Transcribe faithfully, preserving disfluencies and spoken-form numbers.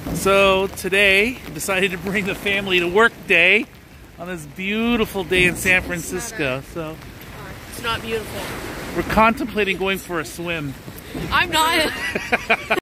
So today, I decided to bring the family to work day on this beautiful day in San Francisco. So it's not beautiful. We're contemplating going for a swim. I'm not.